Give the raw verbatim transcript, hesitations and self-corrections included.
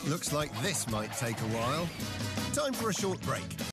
Looks like this might take a while. Time for a short break.